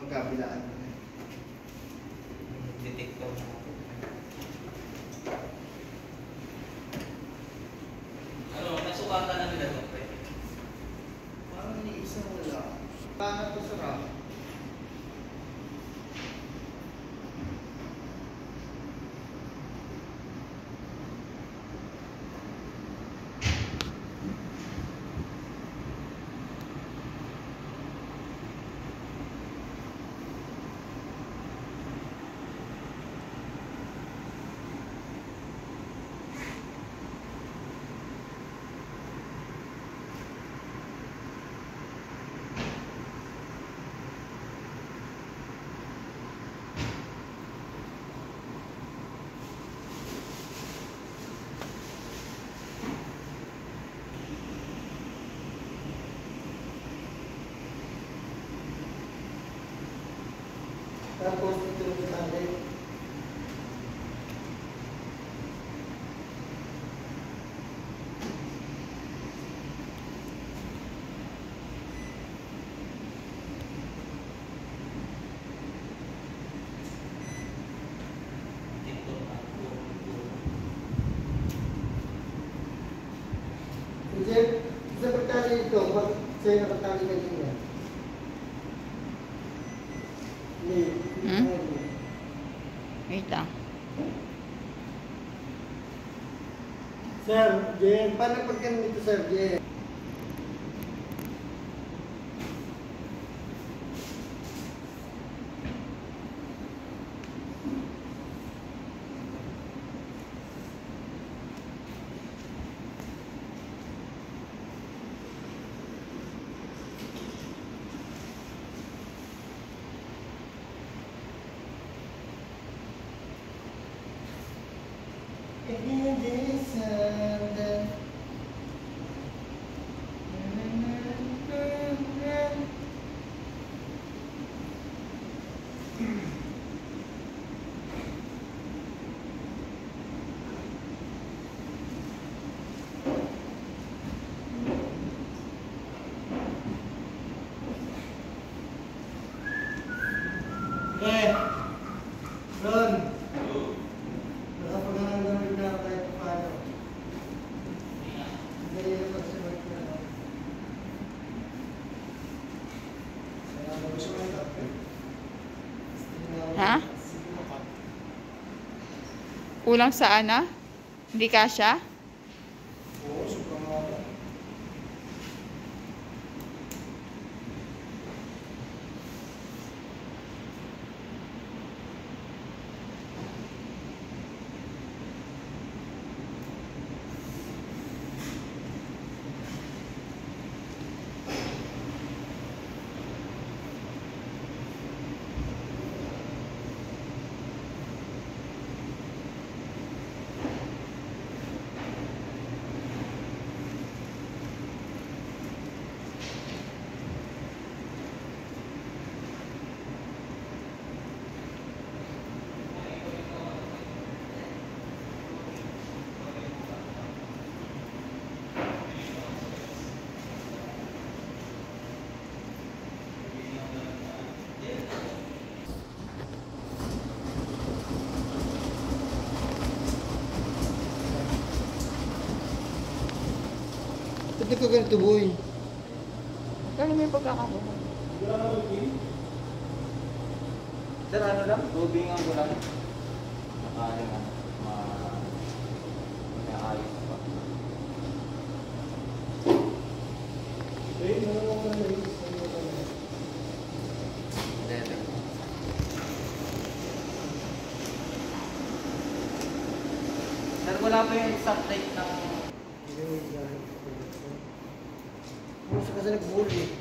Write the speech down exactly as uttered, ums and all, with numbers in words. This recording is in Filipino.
magkabilaan. Detector. Ano, nasukatan na nila ito, pre? Parang ni isang wala. Paano ito sarap? Tapos ito yung tali. Jeff, sa pagtali ito, bakit sa'yo nakatali ka din yan? Hmm? Wait lang. Sir, Jen, paano pag ganito, Sir Jen? Eh, Ron. Nakapaghangang na kahit paano. Hindi yung pagsabat ko na. Ha? Kulang sa ana? Hindi kasya? Oo, sobrang mga. Ba't ka ganito, boy? Kaya may pagkakabuhan. Sir, ano lang? Tubingan ko lang. Nakali nga. Ma... May-ayos pa. Eh, ano mo na yun? Dede. Sir, wala pa yung exact date ng... Ano sa kasi nag-bully?